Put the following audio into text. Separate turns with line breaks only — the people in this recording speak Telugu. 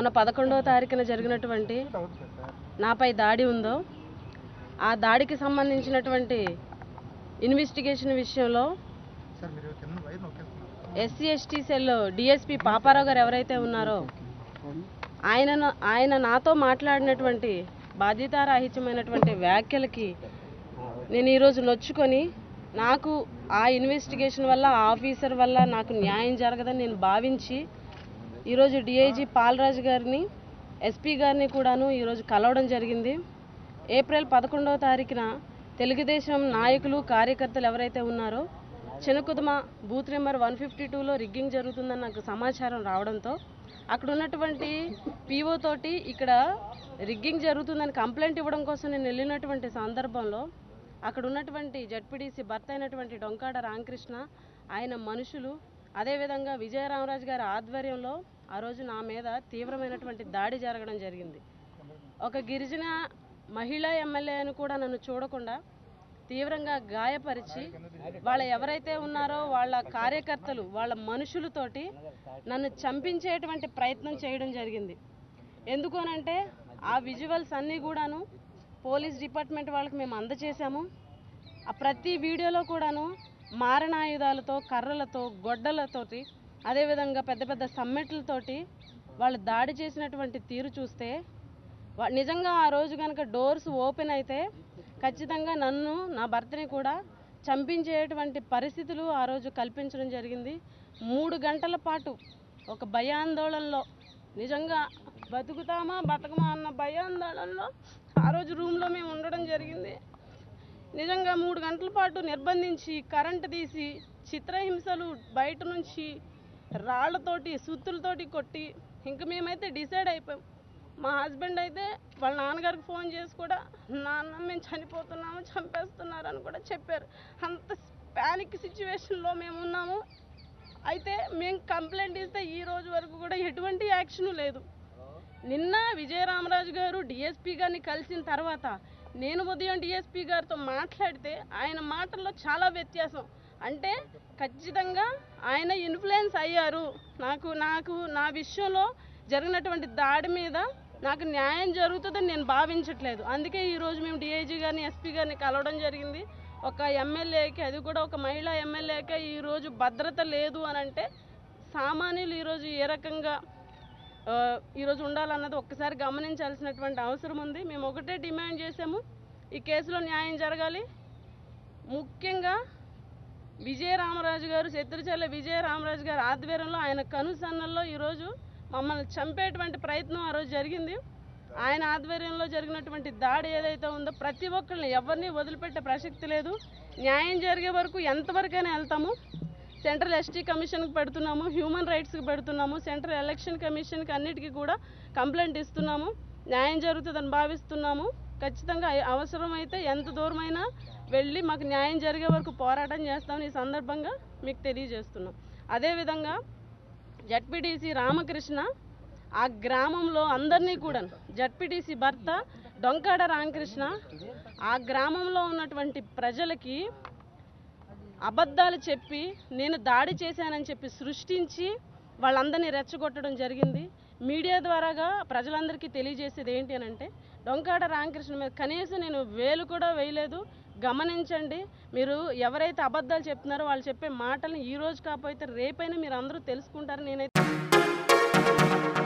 మొన్న 11వ తారీఖున జరిగినటువంటి నాపై దాడి ఉందో ఆ దాడికి సంబంధించినటువంటి ఇన్వెస్టిగేషన్ విషయంలో SC ST cell DSP Paparao గారు ఎవరైతే ఉన్నారో ఆయన నాతో మాట్లాడినటువంటి బాధ్యతారాహిత్యమైనటువంటి వ్యాఖ్యలకి నేను ఈరోజు నొచ్చుకొని నాకు ఆ ఇన్వెస్టిగేషన్ వల్ల ఆ ఆఫీసర్ వల్ల నాకు న్యాయం జరగదని నేను భావించి ఈరోజు డిఐజీ పాలరాజు గారిని ఎస్పీ గారిని కూడాను ఈరోజు కలవడం జరిగింది. ఏప్రిల్ 11వ తారీఖున తెలుగుదేశం నాయకులు కార్యకర్తలు ఎవరైతే ఉన్నారో చినకుదుమ బూత్ నెంబర్ 152లో రిగ్గింగ్ జరుగుతుందని నాకు సమాచారం రావడంతో అక్కడ ఉన్నటువంటి పీఓ తోటి ఇక్కడ రిగ్గింగ్ జరుగుతుందని కంప్లైంట్ ఇవ్వడం కోసం నేను వెళ్ళినటువంటి సందర్భంలో అక్కడ ఉన్నటువంటి జడ్పీడీసీ భర్త అయినటువంటి డొంకాడ రామకృష్ణ ఆయన మనుషులు అదేవిధంగా విజయరామరాజు గారి ఆధ్వర్యంలో ఆ రోజు నా మీద తీవ్రమైనటువంటి దాడి జరగడం జరిగింది. ఒక గిరిజన మహిళా ఎమ్మెల్యేను కూడా నన్ను చూడకుండా తీవ్రంగా గాయపరిచి వాళ్ళ ఎవరైతే ఉన్నారో వాళ్ళ కార్యకర్తలు వాళ్ళ మనుషులతోటి నన్ను చంపించేటువంటి ప్రయత్నం చేయడం జరిగింది. ఎందుకోనంటే ఆ విజువల్స్ అన్నీ కూడాను పోలీస్ డిపార్ట్మెంట్ వాళ్ళకి మేము అందజేశాము. ఆ ప్రతి వీడియోలో కూడాను మారణాయుధాలతో కర్రలతో గొడ్డలతోటి అదేవిధంగా పెద్ద పెద్ద సమ్మెట్లతోటి వాళ్ళు దాడి చేసినటువంటి తీరు చూస్తే నిజంగా ఆ రోజు కనుక డోర్స్ ఓపెన్ అయితే ఖచ్చితంగా నన్ను నా భర్తని కూడా చంపించేటువంటి పరిస్థితులు ఆ రోజు కల్పించడం జరిగింది. 3 గంటల పాటు ఒక భయాందోళనలో నిజంగా బతుకుతామా బతకమా అన్న భయాందోళనలో ఆ రోజు రూమ్లో మేము ఉండడం జరిగింది. నిజంగా 3 గంటల పాటు నిర్బంధించి కరెంటు తీసి చిత్రహింసలు బయట నుంచి రాళ్లతోటి సుత్తులతోటి కొట్టి ఇంక మేమైతే డిసైడ్ అయిపోయాం. మా హస్బెండ్ అయితే వాళ్ళ నాన్నగారికి ఫోన్ చేసి కూడా నాన్న మేము చనిపోతున్నాము చంపేస్తున్నారు అని కూడా చెప్పారు. అంత ప్యానిక్ సిచ్యువేషన్లో మేము ఉన్నాము. అయితే మేము కంప్లైంట్ ఇస్తే ఈ రోజు వరకు కూడా ఎటువంటి యాక్షన్ లేదు. నిన్న విజయరామరాజు గారు డిఎస్పీ గారిని కలిసిన తర్వాత నేను ఉదయం డిఎస్పీ గారితో మాట్లాడితే ఆయన మాటల్లో చాలా వ్యత్యాసం. అంటే ఖచ్చితంగా ఆయన ఇన్ఫ్లుయెన్స్ అయ్యారు. నాకు నా విషయంలో జరిగినటువంటి దాడి మీద నాకు న్యాయం జరుగుతుందని నేను భావించట్లేదు. అందుకే ఈరోజు మేము డిఐజీ గారిని ఎస్పీ గారిని కలవడం జరిగింది. ఒక ఎమ్మెల్యేకి అది కూడా ఒక మహిళా ఎమ్మెల్యేకే ఈరోజు భద్రత లేదు అని అంటే సామాన్యులు ఈరోజు ఏ రకంగా ఈరోజు ఉండాలన్నది ఒక్కసారి గమనించాల్సినటువంటి అవసరం ఉంది. మేము ఒకటే డిమాండ్ చేసాము, ఈ కేసులో న్యాయం జరగాలి. ముఖ్యంగా విజయరామరాజు గారు శత్రుచర్ల విజయరామరాజు గారి ఆధ్వర్యంలో ఆయన కనుసన్నల్లో ఈరోజు మమ్మల్ని చంపేటువంటి ప్రయత్నం ఆ రోజు జరిగింది. ఆయన ఆధ్వర్యంలో జరిగినటువంటి దాడి ఏదైతే ఉందో ప్రతి ఒక్కరిని ఎవరిని వదిలిపెట్టే ప్రసక్తి లేదు. న్యాయం జరిగే వరకు ఎంతవరకైనా వెళ్తాము. సెంట్రల్ ఎస్టీ కమిషన్కి పెడుతున్నాము, హ్యూమన్ రైట్స్కి పెడుతున్నాము, సెంట్రల్ ఎలక్షన్ కమిషన్కి అన్నిటికీ కూడా కంప్లైంట్ ఇస్తున్నాము. న్యాయం జరుగుతుందని భావిస్తున్నాము. ఖచ్చితంగా అవసరమైతే ఎంత దూరమైనా వెళ్ళి మాకు న్యాయం జరిగే వరకు పోరాటం చేస్తామని ఈ సందర్భంగా మీకు తెలియజేస్తున్నాం. అదేవిధంగా జడ్పీటీసీ రామకృష్ణ ఆ గ్రామంలో అందరినీ కూడా జడ్పీటీసీ భర్త డొంకాడ రామకృష్ణ ఆ గ్రామంలో ఉన్నటువంటి ప్రజలకి అబద్ధాలు చెప్పి నేను దాడి చేశానని చెప్పి సృష్టించి వాళ్ళందరినీ రెచ్చగొట్టడం జరిగింది. మీడియా ద్వారాగా ప్రజలందరికీ తెలియజేసేది ఏంటి అని అంటే డొంకాడ రామకృష్ణ మీద కనీసం నేను వేలు కూడా వేయలేదు. గమనించండి, మీరు ఎవరైతే అబద్ధాలు చెప్తున్నారో వాళ్ళు చెప్పే మాటలను ఈ రోజు కాకపోతే రేపైనా మీరు అందరూ తెలుసుకుంటారని నేనైతే